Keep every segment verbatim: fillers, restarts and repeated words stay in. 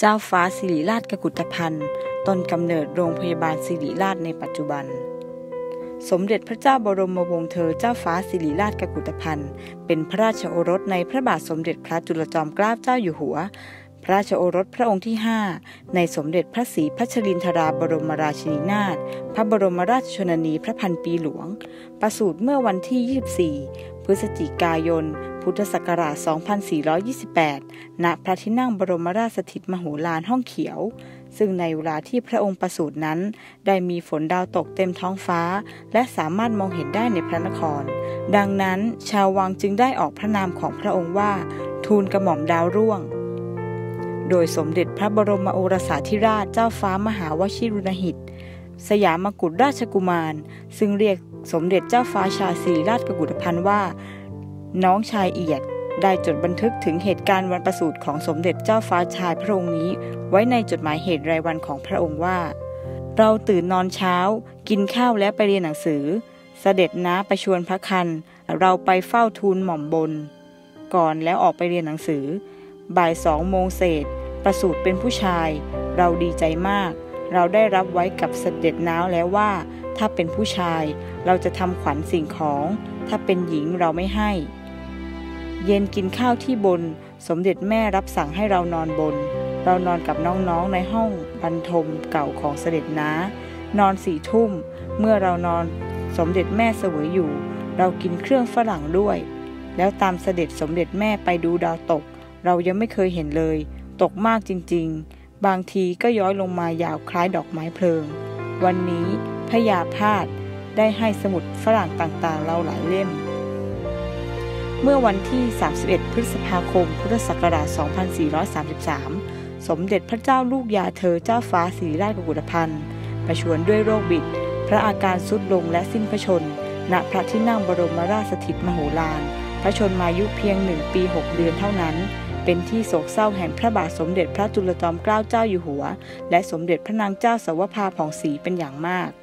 เจ้าฟ้าสิริราชกกุฏภัณฑ์ต้นกำเนิดโรงพยาบาลสิริราชในปัจจุบันสมเด็จพระเจ้าบรมวงศ์เธอเจ้าฟ้าสิริราชกกุฏภัณฑ์เป็นพระราชโอรสในพระบาทสมเด็จพระจุลจอมเกล้าเจ้าอยู่หัวพระราชโอรสพระองค์ที่ห้าในสมเด็จพระศรีพัชรินทราบรมราชินีนาถพระบรมราชชนนีพระพันปีหลวงประสูติเมื่อวันที่ยี่สิบสี่พฤศจิกายนพุทธศักราชสองพันสี่ร้อยยี่สิบแปดณพระที่นั่งบรมราชสถิตมโหฬารห้องเขียวซึ่งในเวลาที่พระองค์ประสูตินั้นได้มีฝนดาวตกเต็มท้องฟ้าและสามารถมองเห็นได้ในพระนครดังนั้นชาววังจึงได้ออกพระนามของพระองค์ว่าทูลกระหม่อมดาวร่วงโดยสมเด็จพระบรมโอรสาธิราชเจ้าฟ้ามหาวชิรุณหิตสยามกุฎราชกุมารซึ่งเรียกสมเด็จเจ้าฟ้าชาสิริราชกกุฏภัณฑ์ว่าน้องชายเอียดได้จดบันทึกถึงเหตุการณ์วันประสูติของสมเด็จเจ้าฟ้าชายพระองค์นี้ไว้ในจดหมายเหตุรายวันของพระองค์ว่าเราตื่นนอนเช้ากินข้าวและไปเรียนหนังสือเสด็จน้าไปชวนพระคันเราไปเฝ้าทูลหม่อมบนก่อนแล้วออกไปเรียนหนังสือบ่ายสองโมงเศษประสูติเป็นผู้ชายเราดีใจมากเราได้รับไว้กับเสด็จน้าแล้วว่าถ้าเป็นผู้ชายเราจะทำขวัญสิ่งของถ้าเป็นหญิงเราไม่ให้เย็นกินข้าวที่บนสมเด็จแม่รับสั่งให้เรานอนบนเรานอนกับน้องๆในห้องบรรทมเก่าของเสด็จน้านอนสี่ทุ่มเมื่อเรานอนสมเด็จแม่เสวยอยู่เรากินเครื่องฝรั่งด้วยแล้วตามเสด็จสมเด็จแม่ไปดูดาวตกเรายังไม่เคยเห็นเลยตกมากจริงๆบางทีก็ย้อยลงมายาวคล้ายดอกไม้เพลิงวันนี้พญาพาทได้ให้สมุดฝรั่งต่างๆเราหลายเล่มเมื่อวันที่สามสิบเอ็ดพฤษภาคมพุทธศักราชสองพันสี่ร้อยสามสิบสามสมเด็จพระเจ้าลูกยาเธอเจ้าฟ้าสิริราชกกุฏภัณฑ์ประชวรด้วยโรคบิดพระอาการทรุดลงและสิ้นพระชนม์ณพระที่นั่งบรมราชสถิตมโหฬารพระชนมายุเพียงหนึ่งปีหกเดือนเท่านั้นเป็นที่โศกเศร้าแห่งพระบาทสมเด็จพระจุลจอมเกล้าเจ้าอยู่หัวและสมเด็จพระนางเจ้าสวภาผ่องศรีเป็นอย่างมาก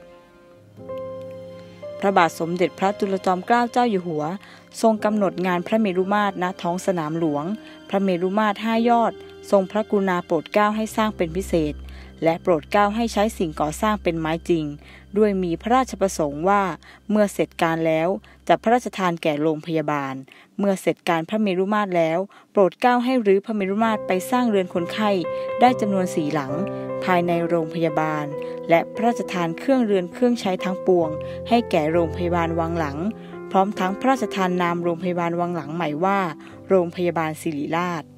พระบาทสมเด็จพระจุลจอมเกล้าเจ้าอยู่หัวทรงกำหนดงานพระเมรุมาตรณท้องสนามหลวงพระเมรุมาตรห้ายอดทรงพระกรุณาโปรดเกล้าให้สร้างเป็นพิเศษและโปรดเกล้าให้ใช้สิ่งก่อสร้างเป็นไม้จริงด้วยมีพระราชประสงค์ว่าเมื่อเสร็จการแล้วจะพระราชทานแก่โรงพยาบาลเมื่อเสร็จการพระเมรุมาตรแล้วโปรดเกล้าให้รื้อพระเมรุมาตรไปสร้างเรือนคนไข้ได้จำนวนสี่หลังภายในโรงพยาบาลและพระราชทานเครื่องเรือนเครื่องใช้ทั้งปวงให้แก่โรงพยาบาลวังหลังพร้อมทั้งพระราชทานนามโรงพยาบาลวังหลังใหม่ว่าโรงพยาบาลศิริราช